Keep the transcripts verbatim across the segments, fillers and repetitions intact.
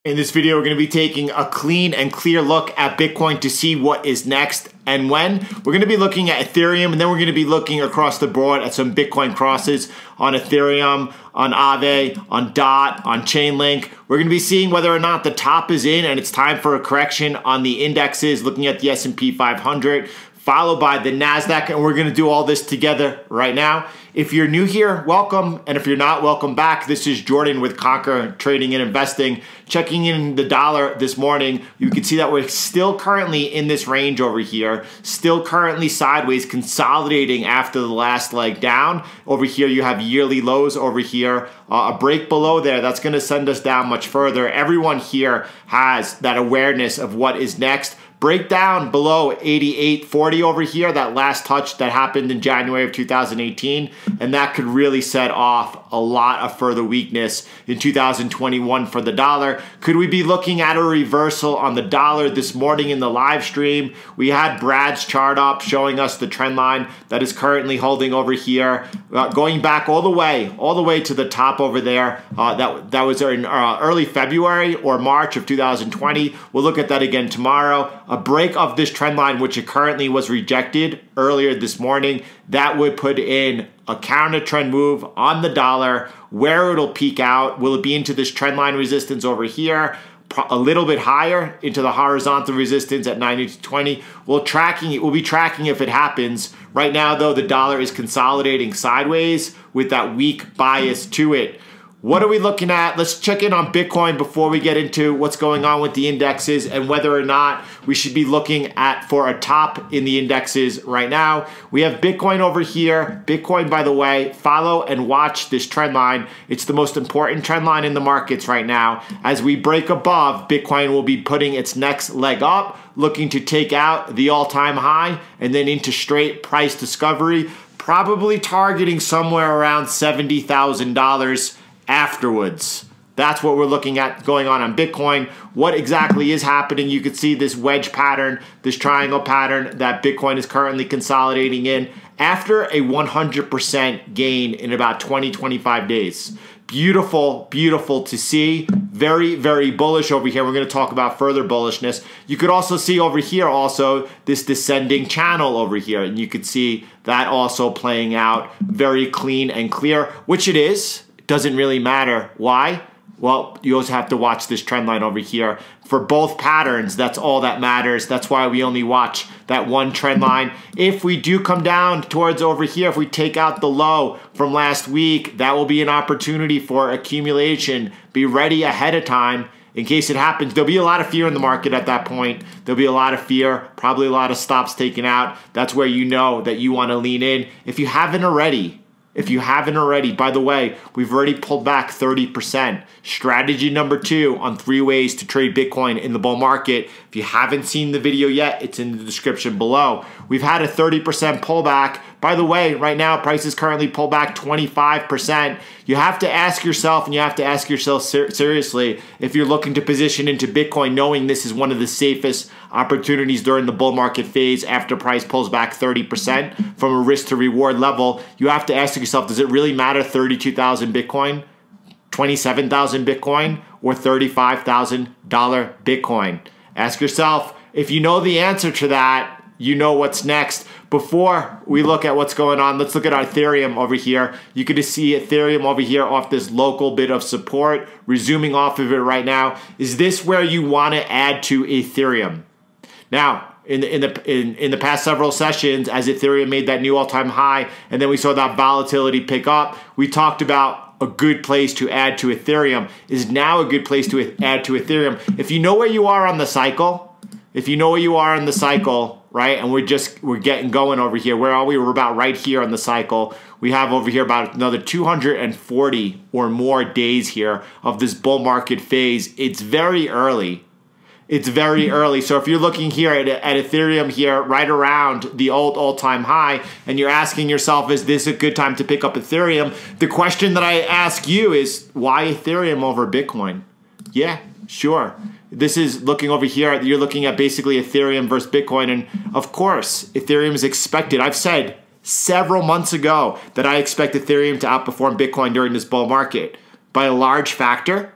In this video, we're going to be taking a clean and clear look at Bitcoin to see what is next and when. We're going to be looking at Ethereum, and then we're going to be looking across the board at some Bitcoin crosses on Ethereum, on Aave, on Dot, on Chainlink. We're going to be seeing whether or not the top is in and it's time for a correction on the indexes, looking at the S and P five hundred, followed by the NASDAQ, and we're going to do all this together right now. If you're new here, welcome, and if you're not, welcome back. This is Jordan with Conquer Trading and Investing. Checking in the dollar this morning, you can see that we're still currently in this range over here, still currently sideways, consolidating after the last leg down. Over here, you have yearly lows over here, uh, a break below there. That's going to send us down much further. Everyone here has that awareness of what is next. Break down below eighty-eight forty over here, that last touch that happened in January of two thousand eighteen, and that could really set off a lot of further weakness in two thousand twenty-one for the dollar. Could we be looking at a reversal on the dollar this morning in the live stream? We had Brad's chart up showing us the trend line that is currently holding over here, uh, going back all the way, all the way to the top over there. Uh, that, that was in uh, early February or March of two thousand twenty. We'll look at that again tomorrow. A break of this trend line, which it currently was rejected earlier this morning, that would put in a counter trend move on the dollar. Where it'll peak out, will it be into this trend line resistance over here, a little bit higher into the horizontal resistance at ninety-two twenty? We'll tracking it. We'll be tracking if it happens. Right now, though, the dollar is consolidating sideways with that weak bias to it. What are we looking at? Let's check in on Bitcoin before we get into what's going on with the indexes and whether or not we should be looking at for a top in the indexes right now. We have Bitcoin over here. Bitcoin, by the way, follow and watch this trend line. It's the most important trend line in the markets right now. As we break above, Bitcoin will be putting its next leg up, looking to take out the all-time high and then into straight price discovery, probably targeting somewhere around seventy thousand dollars. Afterwards. That's what we're looking at going on on Bitcoin. What exactly is happening? You can see this wedge pattern, this triangle pattern that Bitcoin is currently consolidating in after a one hundred percent gain in about twenty, twenty-five days. Beautiful, beautiful to see. Very, very bullish over here. We're going to talk about further bullishness. You could also see over here also this descending channel over here. And you could see that also playing out very clean and clear, which it is. Doesn't really matter. Why? Well, you also have to watch this trend line over here. For both patterns, that's all that matters. That's why we only watch that one trend line. If we do come down towards over here, if we take out the low from last week, that will be an opportunity for accumulation. Be ready ahead of time in case it happens. There'll be a lot of fear in the market at that point. There'll be a lot of fear, probably a lot of stops taken out. That's where you know that you want to lean in. If you haven't already, If you haven't already, by the way, we've already pulled back thirty percent. Strategy number two on three ways to trade Bitcoin in the bull market. If you haven't seen the video yet, it's in the description below. We've had a thirty percent pullback. By the way, right now, prices currently pull back twenty-five percent. You have to ask yourself, and you have to ask yourself ser seriously, if you're looking to position into Bitcoin, knowing this is one of the safest opportunities during the bull market phase after price pulls back thirty percent from a risk to reward level. You have to ask yourself, does it really matter thirty-two thousand Bitcoin, twenty-seven thousand Bitcoin, or thirty-five thousand dollar Bitcoin? Ask yourself. If you know the answer to that, you know what's next. Before we look at what's going on, let's look at our Ethereum over here. You can just see Ethereum over here off this local bit of support, resuming off of it right now. Is this where you want to add to Ethereum? Now, in the, in the in in the past several sessions, as Ethereum made that new all-time high, and then we saw that volatility pick up, we talked about a good place to add to Ethereum. Is now a good place to add to Ethereum. If you know where you are on the cycle, if you know where you are in the cycle, right, and we're just, we're getting going over here. Where are we? We're about right here on the cycle. We have over here about another two hundred forty or more days here of this bull market phase. It's very early. It's very early. So if you're looking here at, at Ethereum here, right around the old all-time high, and you're asking yourself, is this a good time to pick up Ethereum? The question that I ask you is, why Ethereum over Bitcoin? Yeah, sure. This is looking over here. You're looking at basically Ethereum versus Bitcoin. And of course, Ethereum is expected. I've said several months ago that I expect Ethereum to outperform Bitcoin during this bull market by a large factor,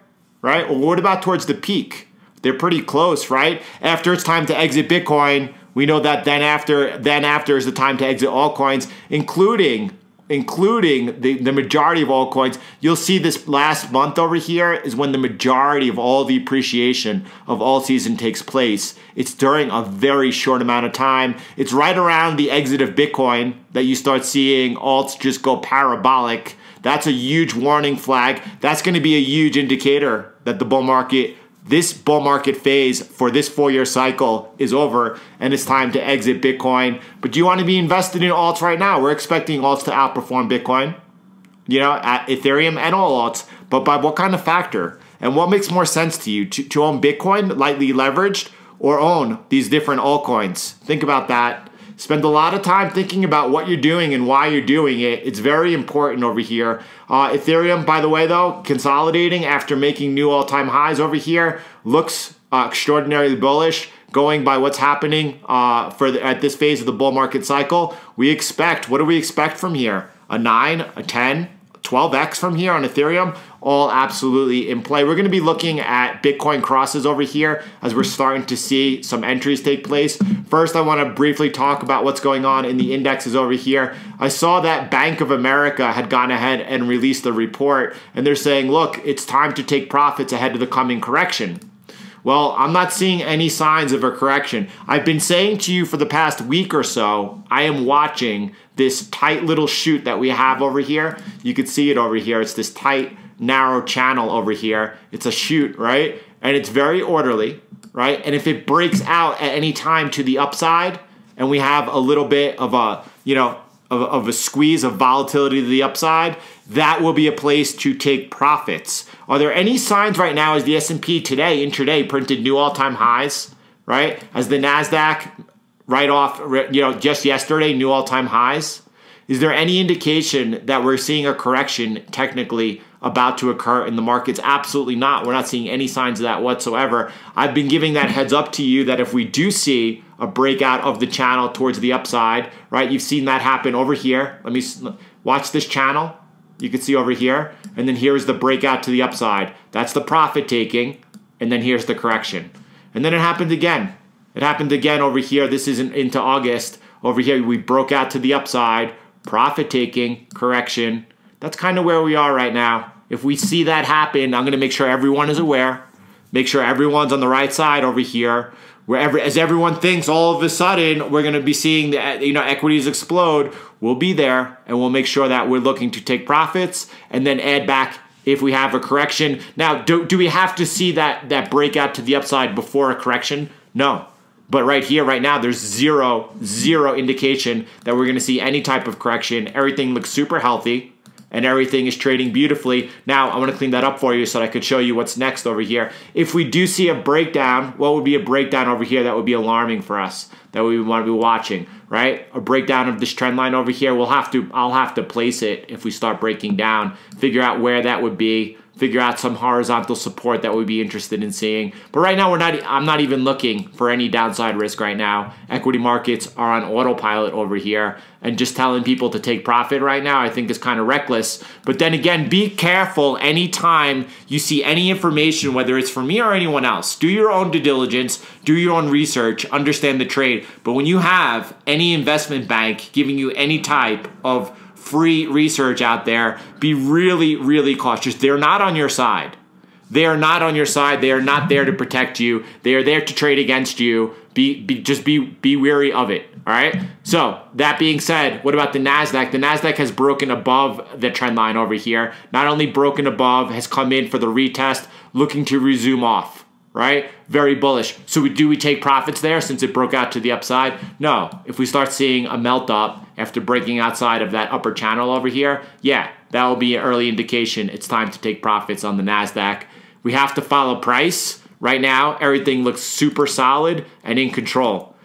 right? Or what about towards the peak? They're pretty close, right? After it's time to exit Bitcoin, we know that then after then after is the time to exit altcoins, including including the, the majority of altcoins. You'll see this last month over here is when the majority of all the appreciation of alt season takes place. It's during a very short amount of time. It's right around the exit of Bitcoin that you start seeing alts just go parabolic. That's a huge warning flag. That's going to be a huge indicator that the bull market, this bull market phase for this four-year cycle is over and it's time to exit Bitcoin. But do you want to be invested in alts right now? We're expecting alts to outperform Bitcoin, you know, at Ethereum and all alts. But by what kind of factor? And what makes more sense to you? To, to own Bitcoin lightly leveraged or own these different altcoins? Think about that. Spend a lot of time thinking about what you're doing and why you're doing it. It's very important over here. Uh, Ethereum, by the way, though, consolidating after making new all-time highs over here, looks uh, extraordinarily bullish. Going by what's happening uh, for the, at this phase of the bull market cycle, we expect, what do we expect from here? A nine, a ten, twelve X from here on Ethereum, all absolutely in play. We're going to be looking at Bitcoin crosses over here as we're starting to see some entries take place. First, I want to briefly talk about what's going on in the indexes over here. I saw that Bank of America had gone ahead and released a report, and they're saying, look, it's time to take profits ahead of the coming correction. Well, I'm not seeing any signs of a correction. I've been saying to you for the past week or so, I am watching this tight little chute that we have over here. You can see it over here. It's this tight, narrow channel over here. It's a chute, right? And it's very orderly, right? And if it breaks out at any time to the upside and we have a little bit of a, you know, of, of a squeeze of volatility to the upside, that will be a place to take profits. Are there any signs right now as the S and P today, intraday, printed new all-time highs, right? As the NASDAQ right off, you know, just yesterday, new all-time highs? Is there any indication that we're seeing a correction technically about to occur in the markets? Absolutely not. We're not seeing any signs of that whatsoever. I've been giving that heads up to you that if we do see a breakout of the channel towards the upside, right? You've seen that happen over here. Let me watch this channel. You can see over here. And then here's the breakout to the upside. That's the profit taking. And then here's the correction. And then it happened again. It happened again over here. This isn't into August. Over here, we broke out to the upside. Profit taking, correction. That's kind of where we are right now. If we see that happen, I'm going to make sure everyone is aware. Make sure everyone's on the right side over here. Wherever, as everyone thinks, all of a sudden we're going to be seeing the, you know, equities explode. We'll be there, and we'll make sure that we're looking to take profits and then add back if we have a correction. Now, do do we have to see that that breakout to the upside before a correction? No. But right here, right now, there's zero, zero indication that we're going to see any type of correction. Everything looks super healthy, and everything is trading beautifully. Now, I want to clean that up for you so that I could show you what's next over here. If we do see a breakdown, what would be a breakdown over here that would be alarming for us, that we would want to be watching, right? A breakdown of this trend line over here. We'll have to, I'll have to place it if we start breaking down, figure out where that would be, figure out some horizontal support that we'd be interested in seeing. But right now, we're not. I'm not even looking for any downside risk right now. Equity markets are on autopilot over here, and just telling people to take profit right now, I think is kind of reckless. But then again, be careful anytime you see any information, whether it's from me or anyone else. Do your own due diligence, do your own research, understand the trade. But when you have any investment bank giving you any type of free research out there, be really, really cautious. They're not on your side. They are not on your side. They are not there to protect you. They are there to trade against you. Be, be just be be wary of it. All right. So that being said, what about the NASDAQ? The NASDAQ has broken above the trend line over here. Not only broken above, has come in for the retest, looking to resume off. Right? Very bullish. So we, do we take profits there since it broke out to the upside? No. If we start seeing a melt up after breaking outside of that upper channel over here, yeah, that will be an early indication it's time to take profits on the NASDAQ. We have to follow price. Right now, everything looks super solid and in control.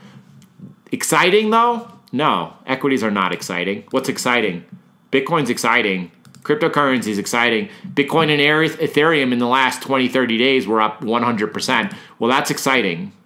Exciting though? No. Equities are not exciting. What's exciting? Bitcoin's exciting. Cryptocurrency is exciting. Bitcoin and Ethereum in the last twenty, thirty days were up one hundred percent. Well, that's exciting.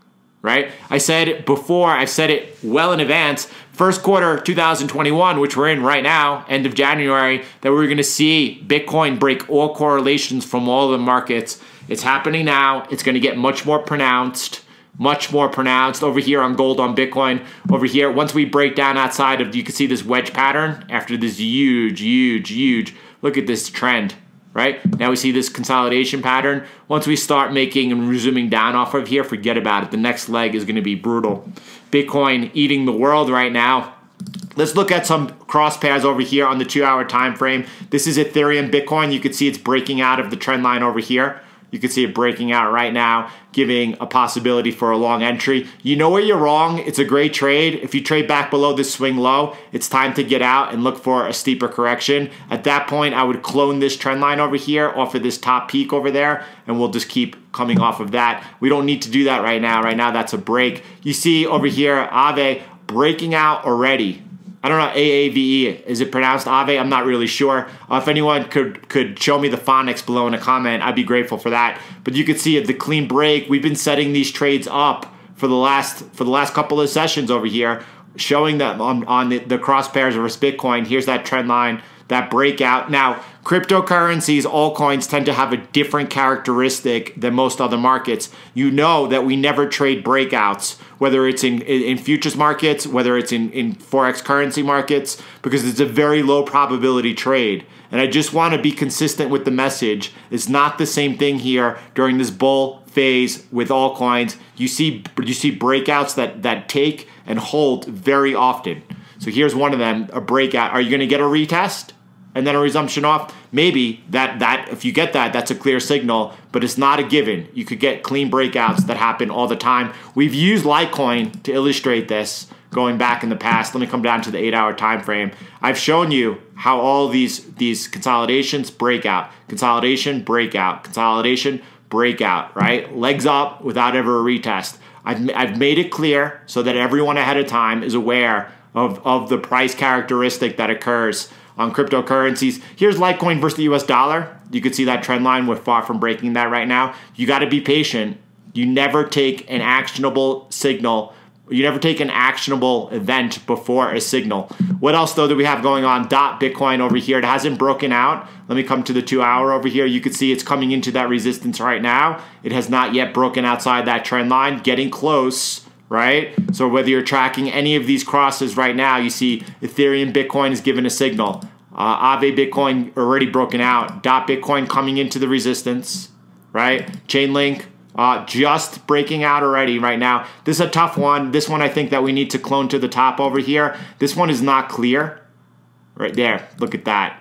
right? I said it before, I said it well in advance, first quarter two thousand twenty-one, which we're in right now, end of January, that we're going to see Bitcoin break all correlations from all the markets. It's happening now. It's going to get much more pronounced, much more pronounced over here on gold, on Bitcoin, over here. Once we break down outside of, you can see this wedge pattern after this huge, huge, huge, look at this trend. Right? Now we see this consolidation pattern. Once we start making and resuming down off of here, forget about it. The next leg is going to be brutal. Bitcoin eating the world right now. Let's look at some cross pairs over here on the two hour time frame. This is Ethereum Bitcoin. You can see it's breaking out of the trend line over here. You can see it breaking out right now, giving a possibility for a long entry. You know where you're wrong. It's a great trade. If you trade back below this swing low, it's time to get out and look for a steeper correction. At that point, I would clone this trend line over here off of this top peak over there, and we'll just keep coming off of that. We don't need to do that right now. Right now, that's a break. You see over here, Aave breaking out already. I don't know, A A V E, is it pronounced Aave? I'm not really sure. Uh, if anyone could could show me the phonics below in a comment, I'd be grateful for that. But you can see it, the clean break. We've been setting these trades up for the last for the last couple of sessions over here, showing that on, on the, the cross pairs versus Bitcoin. Here's that trend line, that breakout. Now, cryptocurrencies, altcoins tend to have a different characteristic than most other markets. You know that we never trade breakouts, whether it's in, in futures markets, whether it's in, in Forex currency markets, because it's a very low probability trade. And I just want to be consistent with the message. It's not the same thing here during this bull phase with altcoins. You see, you see breakouts that, that take and hold very often. So here's one of them, a breakout. Are you going to get a retest and then a resumption off? Maybe that, that if you get that, that's a clear signal, but it's not a given. You could get clean breakouts that happen all the time. We've used Litecoin to illustrate this going back in the past. Let me come down to the eight hour time frame. I've shown you how all these, these consolidations break out. Consolidation, breakout, consolidation, breakout, right? Legs up without ever a retest. I've, I've made it clear so that everyone ahead of time is aware of, of the price characteristic that occurs on cryptocurrencies. Here's Litecoin versus the U S dollar. You can see that trend line. We're far from breaking that right now. You got to be patient. You never take an actionable signal. You never take an actionable event before a signal. What else, though, do we have going on? Dot Bitcoin over here. It hasn't broken out. Let me come to the two hour over here. You can see it's coming into that resistance right now. It has not yet broken outside that trend line. Getting close, right? So whether you're tracking any of these crosses right now, you see Ethereum Bitcoin is given a signal. Uh, Aave Bitcoin already broken out. Dot Bitcoin coming into the resistance, right? Chainlink uh, just breaking out already right now. This is a tough one. This one I think that we need to clone to the top over here. This one is not clear. Right there. Look at that.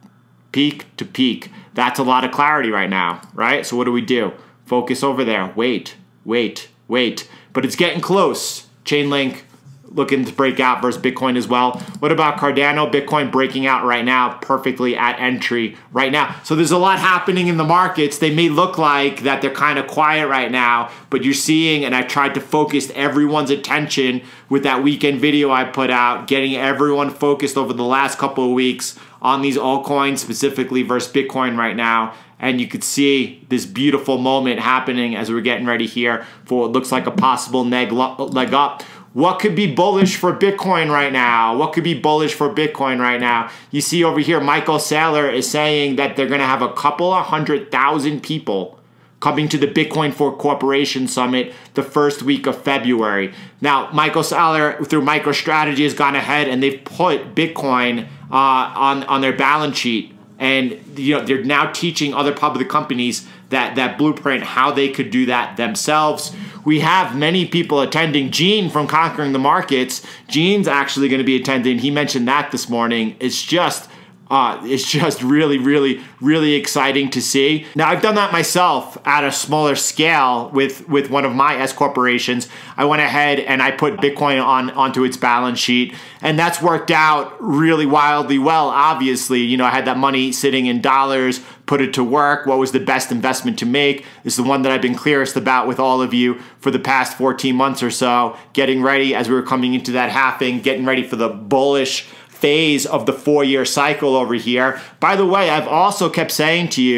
Peak to peak. That's a lot of clarity right now, right? So what do we do? Focus over there. Wait, wait, wait. But it's getting close. Chainlink looking to break out versus Bitcoin as well. What about Cardano? Bitcoin breaking out right now, perfectly at entry right now. So there's a lot happening in the markets. They may look like that they're kind of quiet right now, but you're seeing, and I tried to focus everyone's attention with that weekend video I put out, getting everyone focused over the last couple of weeks on these altcoins, specifically versus Bitcoin right now. And you could see this beautiful moment happening as we're getting ready here for what looks like a possible neg leg up. What could be bullish for Bitcoin right now? What could be bullish for Bitcoin right now? You see over here, Michael Saylor is saying that they're going to have a couple of hundred thousand people coming to the Bitcoin for Corporation Summit the first week of February. Now, Michael Saylor, through MicroStrategy, has gone ahead and they've put Bitcoin uh, on, on their balance sheet. And you know they're now teaching other public companies that, that blueprint, how they could do that themselves. We have many people attending. Gene from Conquering the Markets, Gene's actually going to be attending. He mentioned that this morning. It's just Uh, it's just really, really, really exciting to see. Now, I've done that myself at a smaller scale with, with one of my S corporations. I went ahead and I put Bitcoin on onto its balance sheet, and that's worked out really wildly well. Obviously, you know, I had that money sitting in dollars, put it to work. What was the best investment to make is the one that I've been clearest about with all of you for the past fourteen months or so, getting ready as we were coming into that halving, getting ready for the bullish phase of the four-year cycle over here. By the way, I've also kept saying to you,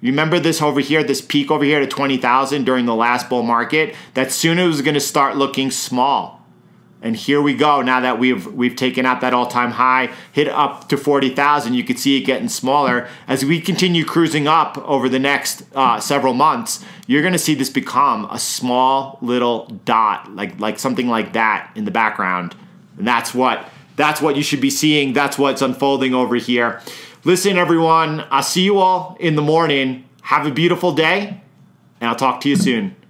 Remember this over here, this peak over here to twenty thousand during the last bull market? That soon it was going to start looking small. And here we go. Now that we've we've taken out that all-time high, hit up to forty thousand, you can see it getting smaller. As we continue cruising up over the next uh, several months, you're going to see this become a small little dot, like like something like that in the background. And that's what that's what you should be seeing. That's what's unfolding over here. Listen, everyone, I'll see you all in the morning. Have a beautiful day, and I'll talk to you soon.